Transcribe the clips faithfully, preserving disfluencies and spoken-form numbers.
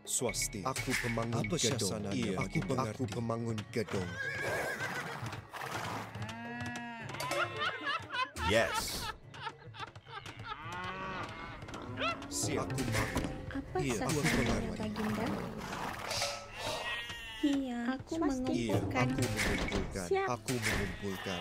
Swasti. Aku pemangun Apa gedung. syasananya, Iya, aku, Baginda? aku pemangun gedung. Yes. Siap. Aku marah. Apa Iya, aku sasarannya, mengerti. Baginda? Iya, aku Iya, mengumpulkan. aku mengumpulkan. Siap. Aku mengumpulkan.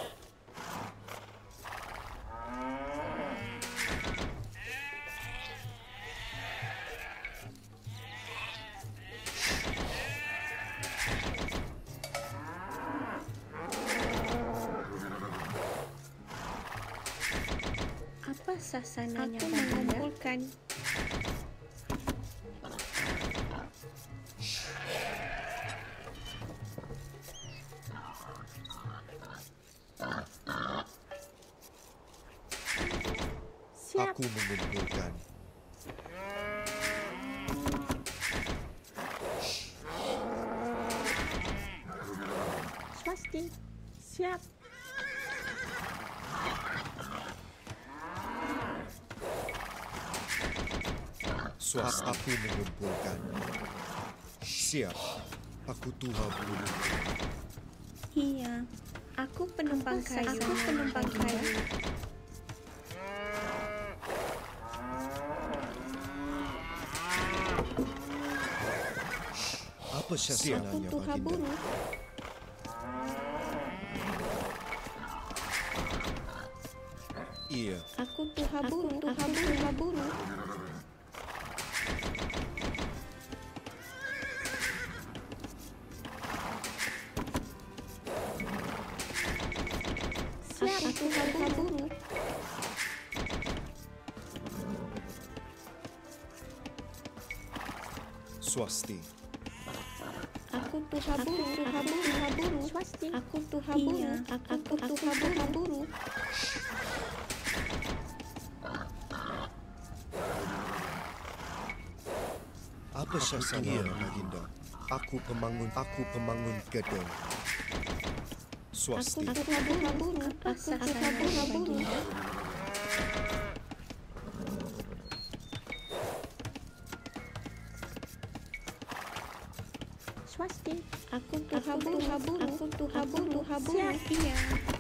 Apa sasananya, aku mengumpulkan. Siap. Aku mengumpulkan. Swasti. Siap. Swasti. Aku mengumpulkan. Siap. Aku tuha bulu. Iya, aku penumpang kayu. Aku penumpang kayu. Apa Aku syasananya, tuha Baginda? buru. Iya. Aku tuha buru. Aku tuha buru. Siap. Aku tuha buru. Swasti. Aku tuha buru. Tuha buru. Tuha buru. Swasti. Aku tuha buru. Iya, aku tuha tuha buru. Apa syasananya, Baginda? Aku pemangun. Aku pemangun gedung. Aku Swasti. tuha tuha buru. Apa sasarannya, Baginda? Swasti. Aku tuha buru. Aku tuha buru. Tuha buru. Iya.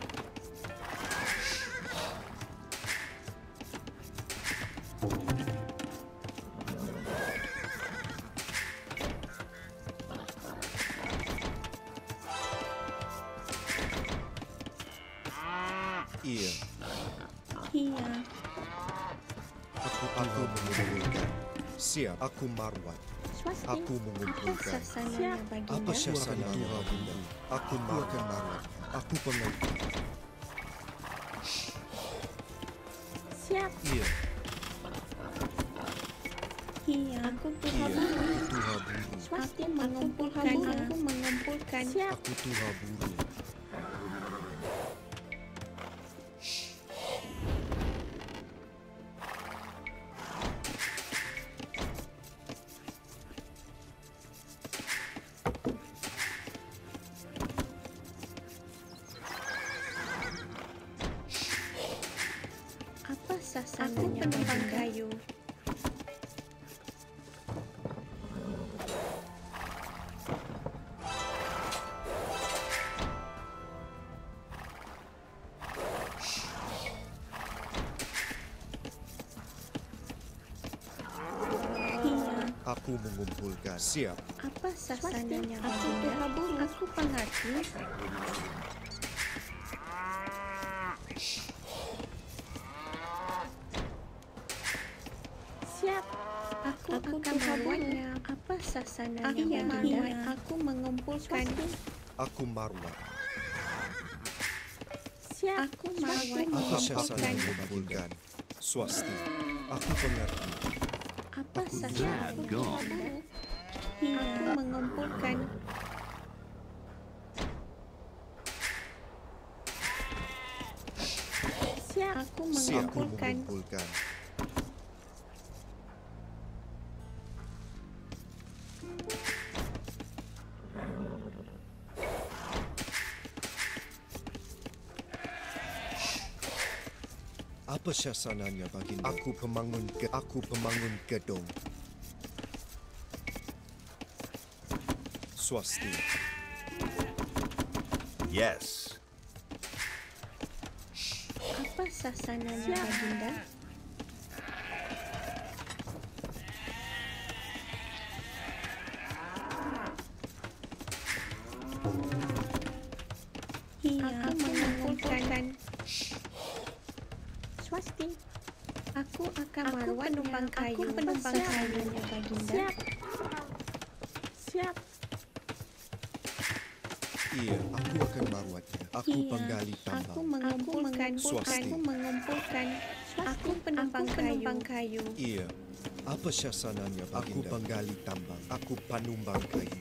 Iya. Iya. Aku aku mengumpulkan. Siap. Aku marwat. Swasti. Aku Apa mengumpulkan. sasarannya, Baginda? Apa syasananya, Baginda? Aku akan marwat. Aku pengerti. Siap. Iya. Iya. Aku tuha Iya. buru. Aku tuha buru. Swasti mengumpulkan. Aku mengumpulkan. Siap. Aku tuha buru. Apa sasarannya, penumpang kayu? Iya. Aku mengumpulkan. Siap. Apa sasarannya, Aku tuha buru. Aku pengerti. Siap. Aku, aku akan melawannya. Apa sasarannya, Baginda? Iya. Aku mengumpulkan. Aku marwat. Siap. Aku marwat Apa mengumpulkan. syasananya, Baginda? Swasti. Aku pengerti. Apa Aku sasarannya, Aku tuha buru. Iya. Aku mengumpulkan. Siap. Aku Siap. Aku mengumpulkan. mengumpulkan. Apa syasananya, Baginda? Aku pemangun ke aku pemangun gedung. Swasti. Yes. Apa sasananya Baginda? Iya, aku mengumpulkan. Swasti. Aku akan merawat penumpang kayu. Aku penumpang kayunya Baginda. Siap. Siap. Iya, aku akan merawatnya. Aku Iya, penggali tambang. Aku mengumpulkan. Swasti. Aku mengumpulkan. Aku penumpang, aku penumpang kayu. Iya. Apa syasananya Baginda? Aku penggali tambang. Aku panumbang kayu.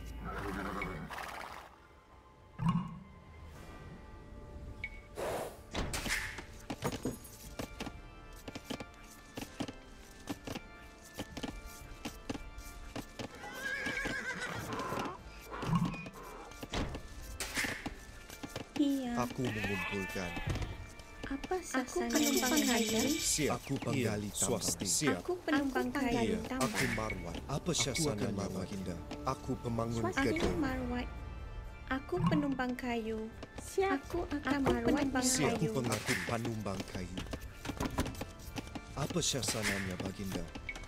Iya. Aku mengumpulkan. Apa sasananya Baginda? Siap. Aku penggali tambang. Siap. Aku penumpang kayu Iya, tambang. aku marwat. Apa syasananya Baginda? Aku pemangun Aku gedung. marwat. Aku penumpang kayu. Siap. Aku akan Aku marwat penumpang Siap. kayu. Aku pengaku panumbang kayu. Apa syasananya Baginda?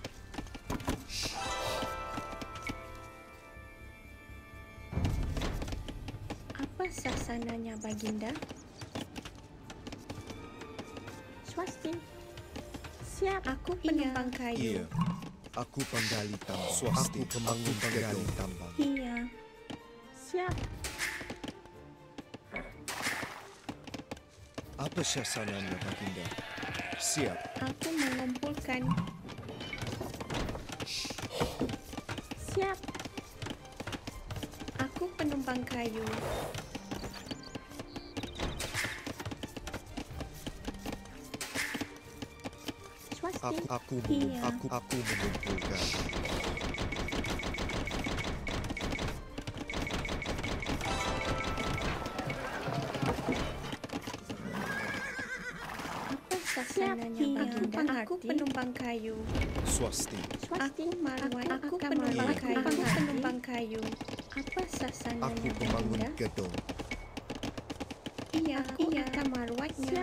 Apa sasananya Baginda? Swasti. Siap. Aku penumpang kayu. Iya. Aku penggali tambang. Swasti. Aku pemangun penggali tambang. Iya. Siap. Apa syasananya Baginda? Siap. Aku mengumpulkan. Siap. Aku penumpang kayu. Swasti. Aku aku mengum- Iya. aku aku mengumpulkan. Apa sasananya Baginda? Aku penumpang kayu. Swasti. Aku marwat. Aku penumpang kayu. Aku penumpang kayu. Apa sasananya Aku pemangun Baginda? gedung. Iya, aku akan marwatnya.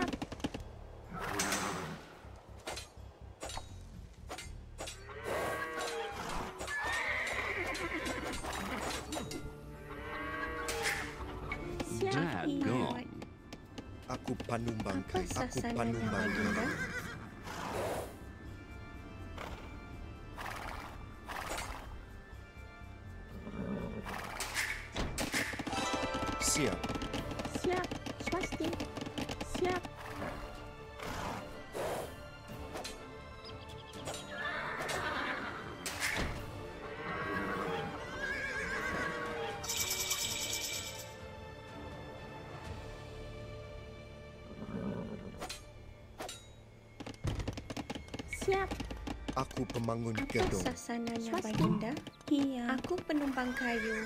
Siap. Daggone. Aku panumbang Apa kayu. Aku sasananya panumbang Baginda? kayu. Siap. Siap. Swasti. Siap. Siap. Aku pemangun Apa gedung. sasananya Baginda? Iya. Aku penumpang kayu.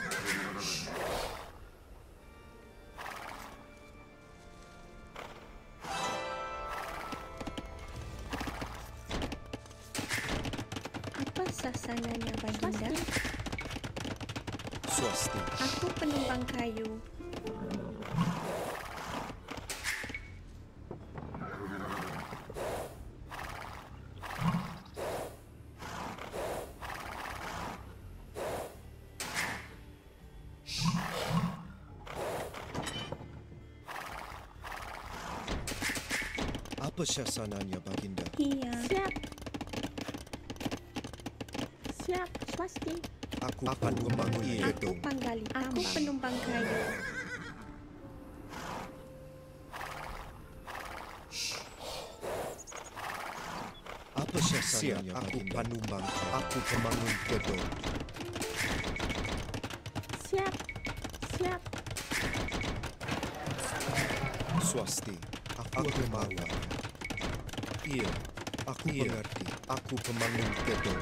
Apa sasananya Baginda? Swasti. Aku penumpang kayu. Apa syasananya Baginda? Iya. Siap. Siap. Swasti. Aku akan membangun Aku gedung. penggali tambang. Aku penumpang kayu. Apa syasananya Baginda? Aku panumbang kayu. Aku pemangun gedung. Siap. Siap. Swasti. Aku akan marwat. Iya. Aku mengerti. Aku pemangun gedung.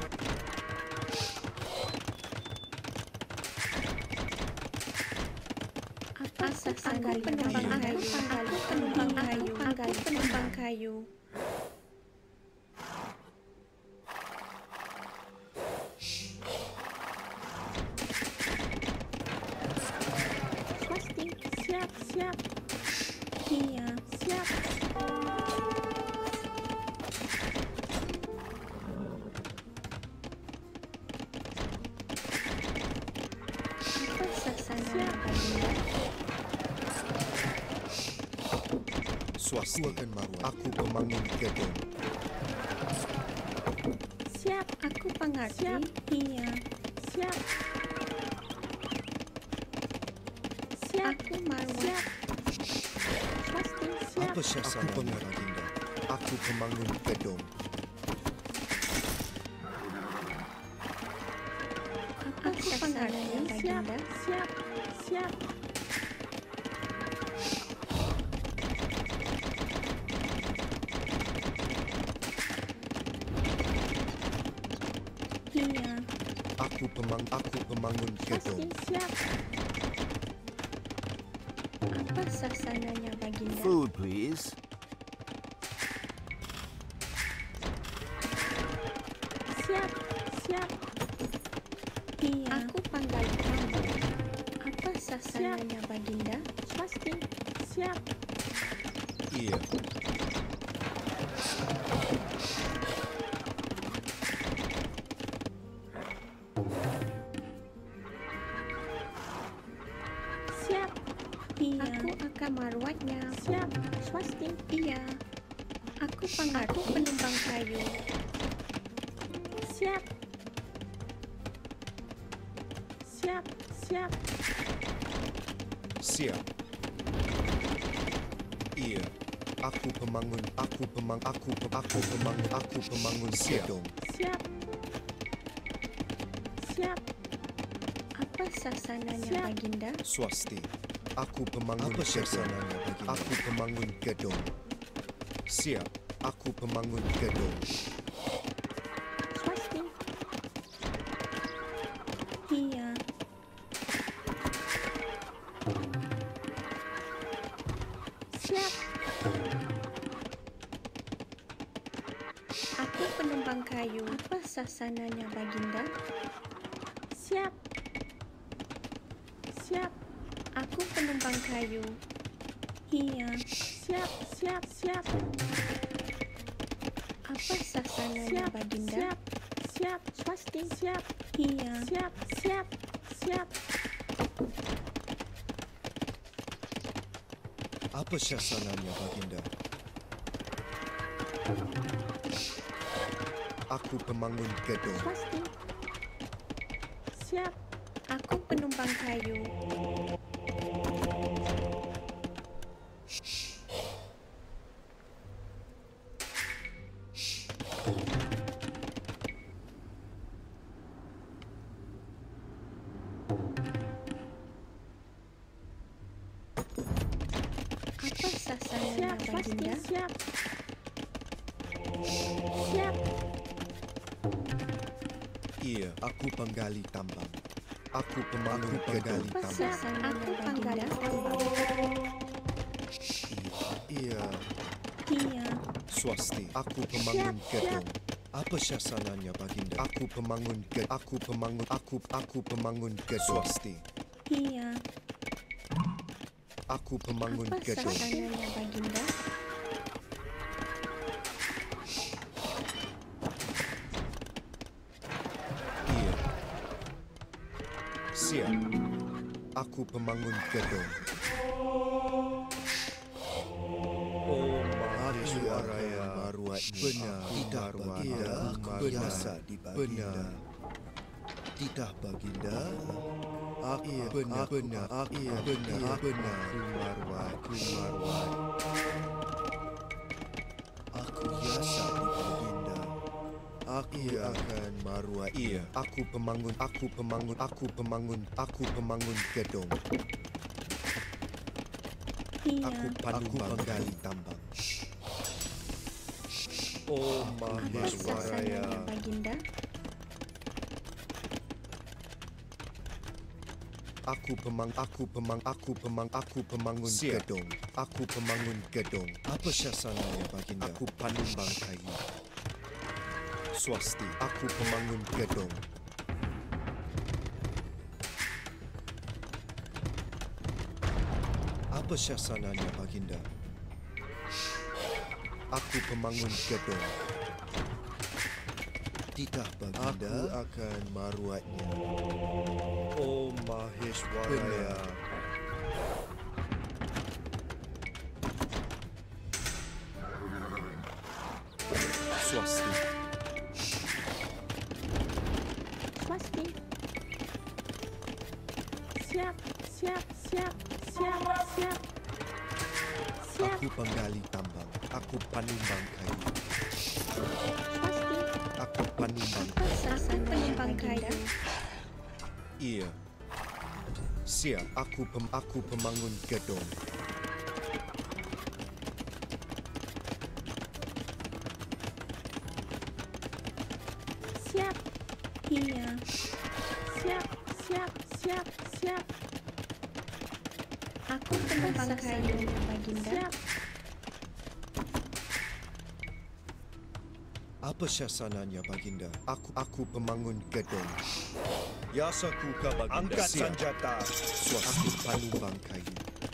Apa sasananya penumpang kayu? Aku penumpang kayu. Aku penumpang kayu. Baginda? Swasti. Aku akan maruah. Aku pembangun gedung. Siap. Aku pengerti. Siap. Iya. Siap. Siap. Aku maruah. Siap. Swasti. Siap. Apa syasana? Aku pengerti, Baginda. Aku pembangun gedung. Aku pengerti. Baginda. Siap. Siap. Iya. Aku pemang. Aku pembangun gedung. Siap. Apa sasananya, Baginda? Food, please. Siap. Siap. Iya. Aku panggil kamu. Apa sasananya, Baginda? Pasti. Siap. Iya. Siap. Iya. Aku akan merawatnya. Siap. Swasti. Iya. Aku panggil. Aku penumpang kayu. Siap. Siap. Siap. Siap. Iya. Aku pembangun. Aku pemang. Aku pe- aku pembangun. Aku pembangun gedung. Siap. Siap. Apa sasananya, Baginda? Swasti. Aku pembangun. Apa syasananya, Baginda? Aku pembangun gedung. Siap. Aku pembangun gedung. Swasti. Iya. Siap. Aku penumpang kayu. Apa sasananya, Baginda? Siap. Siap. Aku penumpang kayu. Iya. Siap. Siap. Siap. Apa sasananya, Baginda? Siap. Siap. Swasti. Siap. Iya. Siap. Siap. Siap. Apa syasananya, Baginda? Aku pembangun gedung. Swasti. Siap. Aku penumpang kayu. Apa sasarannya, Baginda? Siap. Siap. Iya. Aku penggali tambang. Aku pembangun penggali Apa tambang. sasarannya, Aku penggali tambang. Iya. Iya. Swasti. Aku pembangun gedung. Apa syasananya, Baginda? Aku pembangun gedung. Aku pembangun. Aku aku pembangun gedung. Swasti. Iya. Aku pembangun Apa gedung. sasarannya, Baginda? Iya. Siap. Aku pembangun gedung. Oh, Mahadiswaraya Maruah benar tidak Baginda biasa di Baginda. Tidak Baginda. Aku benar benar aku benar benar Maruah Maruah. Aku biasa di Baginda. Aku akan Maruah. Iya. Aku pembangun. Aku pembangun. Aku pembangun. Aku pembangun gedung. Iya. Aku panumbang gali tambang. Oh, Apa Mahadiswaraya. sasarannya, Baginda? Aku pemang, aku pemang, aku pemang, aku pembangun Siap. gedung. Aku pembangun gedung. Apa syasananya, Baginda? Aku panumbang kayu. Swasti. Aku pembangun gedung. Apa syasananya, Baginda? Aku pembangun gedung. Pastilah Baginda. Aku akan merawatnya. Oh Maheshwaraya. Swasti. Swasti. Siap, siap, siap, siap, siap. Siap. Aku penggali tambang. Aku panumbang kayu. Swasti. Aku panumbang. Apa sasaran penumbang kayu? Iya. Siap. Aku pem aku pemangun gedung. Siap. Iya. Siap, siap, siap, siap. Aku penumbang kayu, Baginda. Siap. Apa syasananya, Baginda? Aku aku pemangun gedung. Yasakuka, Baginda. Angkat Siap. senjata. Aku panumbang kayu.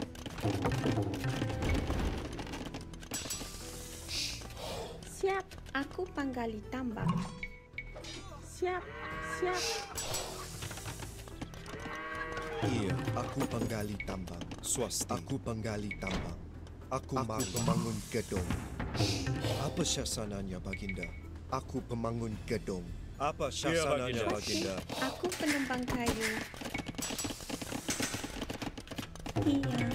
Siap. Aku penggali tambang. Siap, siap. Iya, aku penggali tambang. Swasti. Aku penggali tambang. Aku, aku pemangun gedung. Apa syasananya, Baginda? Aku pemangun gedung. Apa syasananya, Baginda. Baginda? Aku penumbang kayu. Iya.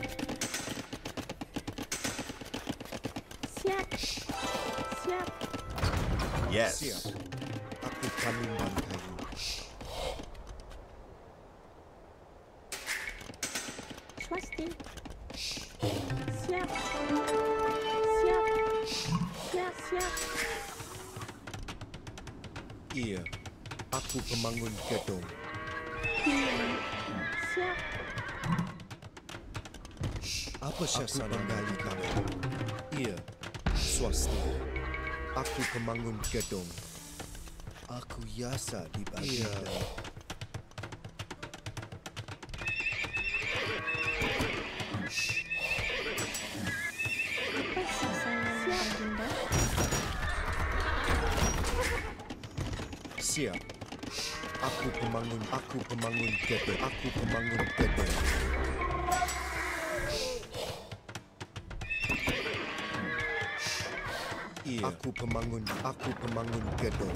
Siap. Siap. Yes. Siap. Aku panumbang kayu. Swasti. Siap. Siap. Siap, siap. Iya, aku pemangun gedung. Iya. Siap. Apa syasananya, penggali tambang? Iya, swasti. Aku pemangun gedung. Aku yasa di Baginda. Iya. Apa sasaran Baginda? Siap. Aku pemangun, aku pemangun gedung. Aku pemangun gedung. Iya. Aku pemangun, aku pemangun gedung.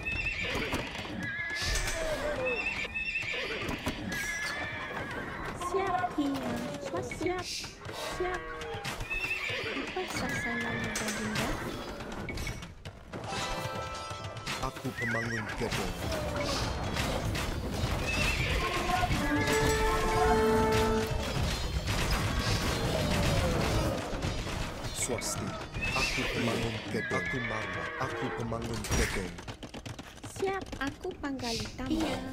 Siap. Iya. Swasti. Siap. Siap. Apa sasaran Baginda? Aku pemangun gedung. Swasti. Aku pemangun gedung. Aku marah. Aku pemangun gedung. Siap. Aku penggali tambang. Iya.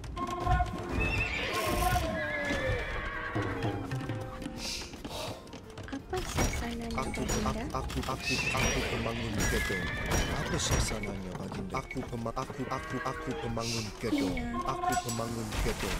Apa sasaran Aku, Baginda? aku, aku, aku, aku pemangun gedung. Apa syasananya, Baginda? Aku pema, aku, aku, aku pemangun gedung. Iya. Aku pemangun gedung.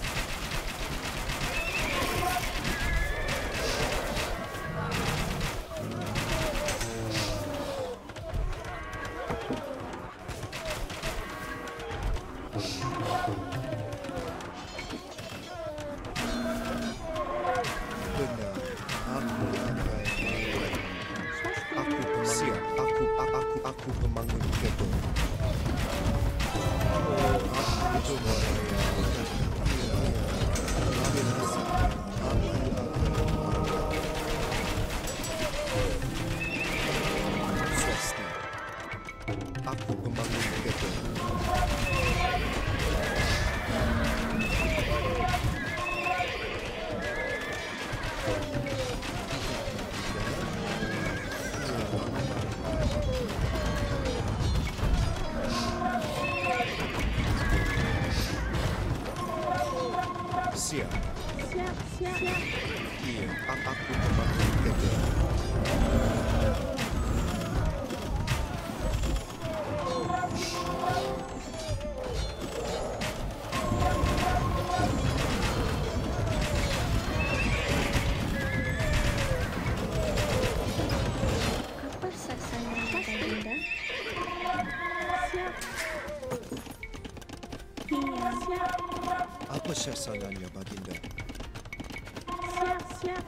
Benar. Aku akan merawat. Swasti. Aku pemangun. Siap. Aku, aku, aku, aku pemangun gedung. Oh, aku beraya. Swasti. Aku pemangun gedung. Siap. Siap, siap, siap. Iya, a- aku pemangun gedung. Apa sasaran Baginda? Siap. Siap. Apa syasananya, Baginda? Siap, siap.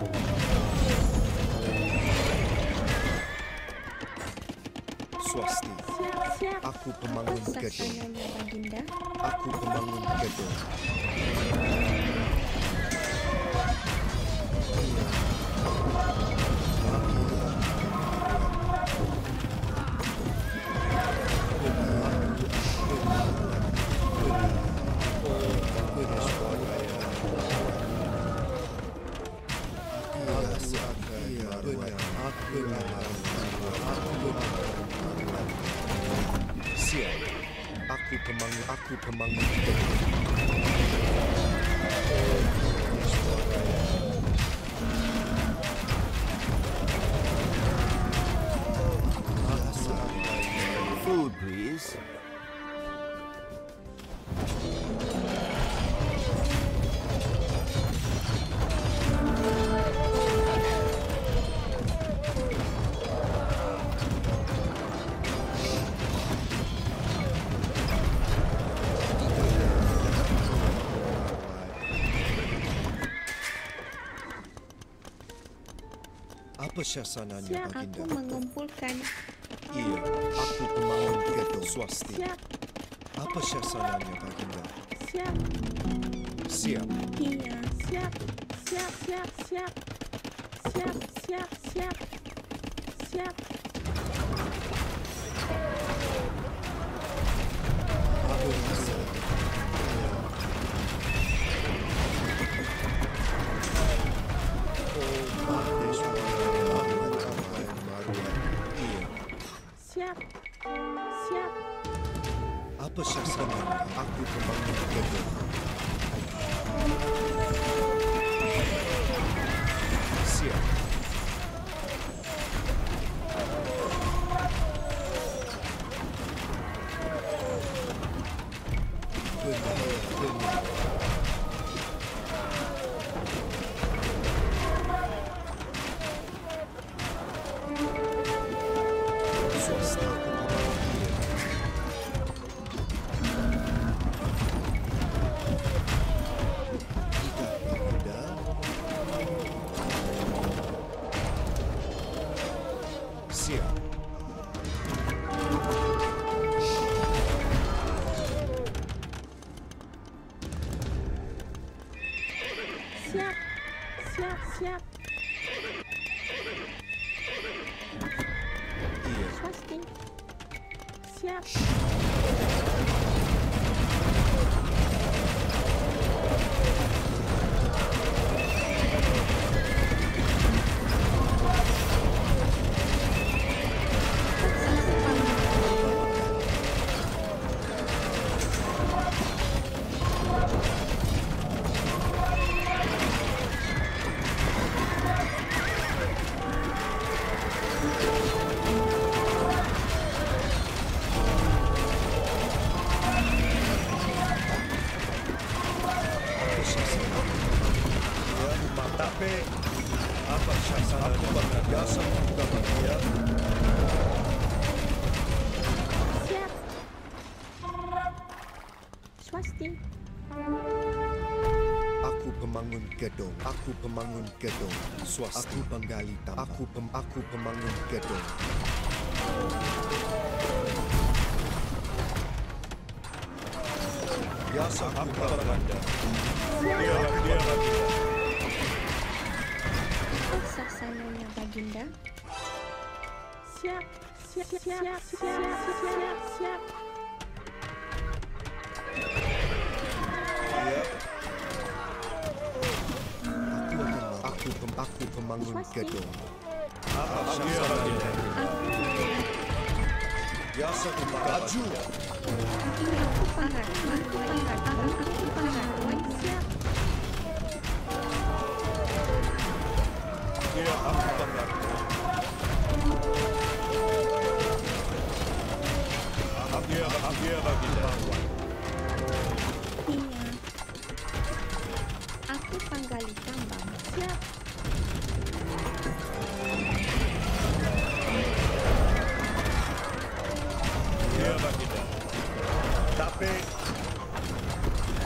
Swasti. Siap, siap. Aku pemangun Apa gedung. sasananya, Baginda? Aku pemangun gedung. Siap. Aku pemangun. Aku pemangun gedung. Food, please. Apa syasananya, Siap. Aku Baginda? mengumpulkan. Iya, aku pemangun gedung. Swasti. Siap, Apa syasananya, Baginda? siap. Siap. Iya, siap. Siap, siap, siap. Siap, siap, siap. Siap. Aku rasa. Oh, Mahdeshwara. Iya. Siap. Siap. Apa syasananya? Aku pemangun gedung. Siap. Benar, benar. Swasta aku pemangun dia. Tidak, Baginda. Siap. Siap. Siap, siap. Iya. Swasti. Siap. Apa syasananya? Ya, tapi apa syasananya? Biasa juga, Baginda. Siap. Swasti. Aku pemangun gedung. Aku pemangun gedung. Swasti. Aku penggali tambang. Aku pem aku pemangun gedung. Biasa juga, Baginda. Apa sasananya, Baginda? Siap. Siap, siap, siap, siap, siap, siap. Iya. Aku pemangun. Aku pem aku pemangun Swasti. gedung. Apa syasananya? Biasa juga, Baginda. Aku pangkat. Aku pangkat. Aku pangkat. Siap. Iya. Aku panggali tambang. Siap. Tapi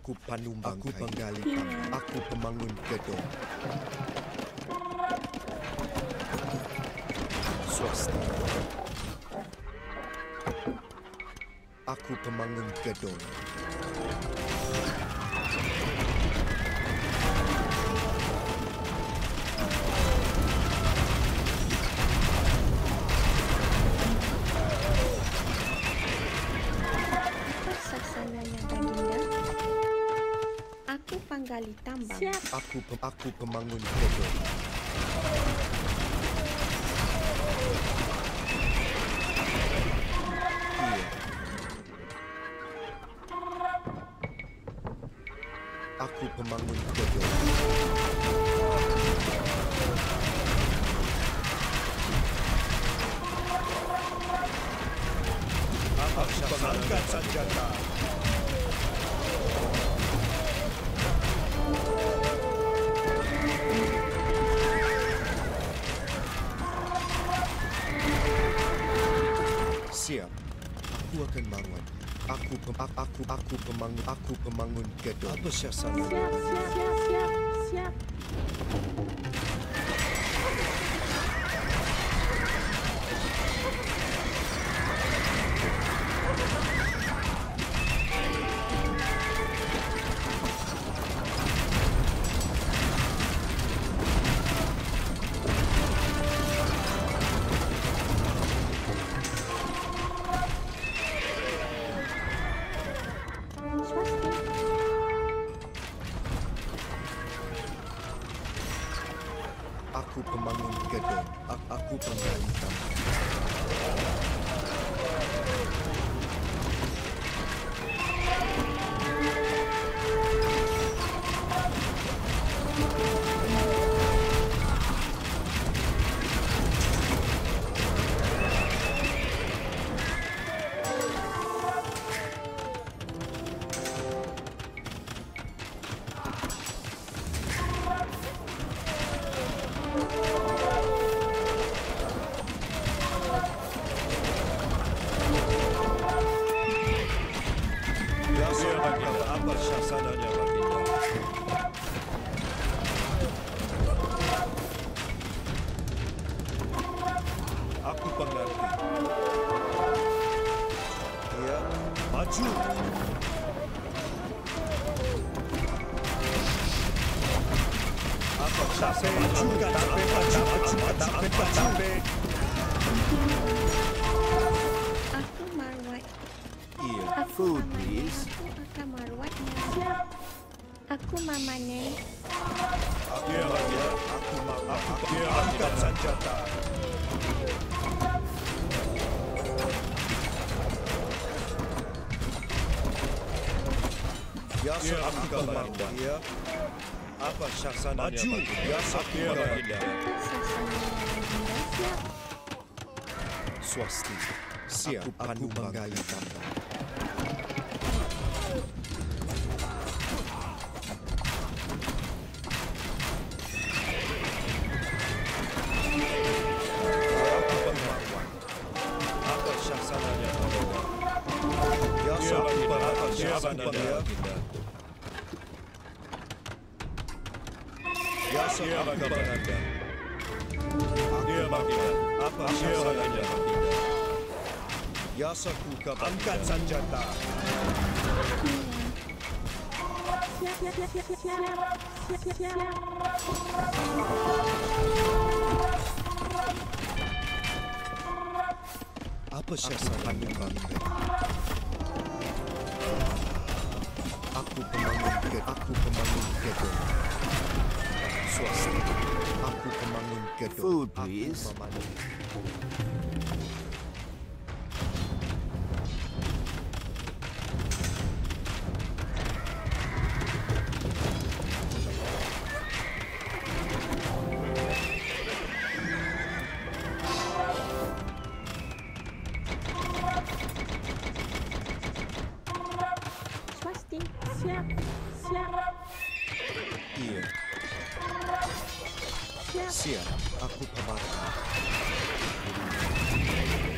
Aku panumbang Aku penggali tambang. Aku pemangun gedung. Swasta. Aku pemangun gedung. Apa sasananya, Baginda? Aku penggali tambang. Siap. Aku pem aku pemangun gedung. Iya. Aku pemangun gedung. Aku angkat senjata. Siap. Aku akan bangun. Aku pem aku aku, aku pemangun aku pemangun gedung. Apa siasatnya? Siap, siap, siap, siap, siap. Swasti. Aku pemangun gedung. A- Aku penggali tambang. Ya, Baginda. Apa siasatnya, Baginda? Aku pengerti. Ya, maju. Apa siasatnya? Maju, maju, maju, maju, maju. Aku marwat. Iya. Aku Food, mamane. please. Aku akan marwatnya. Siap. Aku mamane. Aku Baginda. Aku mau. Aku angkat senjata. Ya, aku Baginda. Ya. Apa siasatnya? Maju. Ya, aku Baginda. Apa sasananya, Baginda? Siap. Swasti. Siap. Aku penggali tambang. Aku pengawan. Apa siasatnya, Baginda? Ya, aku Baginda. Apa siasatnya, Baginda? Ya, aku Baginda. Aku Baginda. Apa siasatnya, Baginda? Ya, aku Baginda. Angkat senjata. Siap, siap, siap, siap, siap. Siap, siap, siap. Apa siasatnya, Baginda? Aku pemangun gedung. Aku pemangun gedung. Swasti. Aku pemangun gedung. Food, please. Aku pemangun. Swasti. Siap, siap, Iya. siap. Siap. Aku pemangun.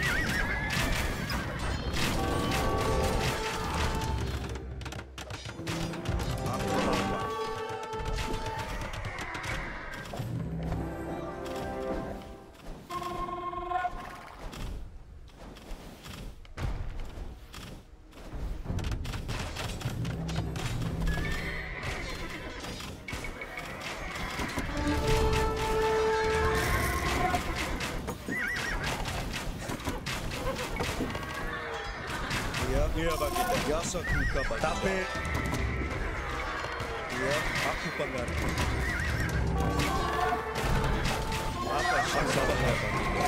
Ya, Baginda. Yasakuka Baginda. Tapi... Ya, aku pengerti. Apa syaratnya Baginda?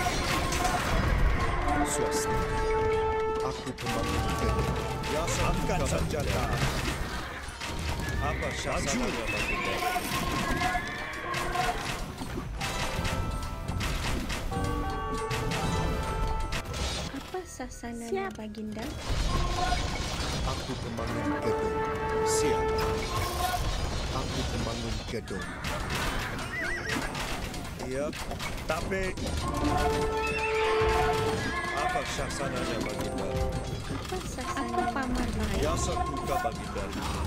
Swasti. Aku pemanggil gedung. Yasakuka senjata. Apa syaratnya Baginda? Apa sasananya Baginda? Aku pemanggil gedung. Siap. Aku pemanggil gedung. Iya, tapi apa sasananya Baginda? Apa sasananya Paman Baik? Yasakuka Baginda.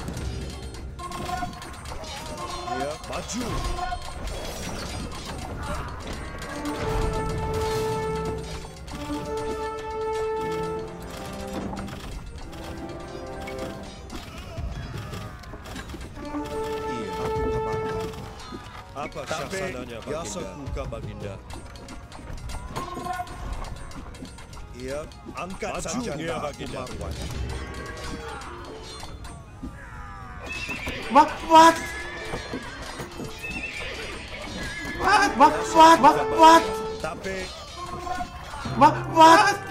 Iya, maju. Iya, aku Paman. Apa sasananya Baginda? Yasakuka Baginda. Iya, angkat senjata Baginda. What? What? What? What? What? What? What? Tapi What? What?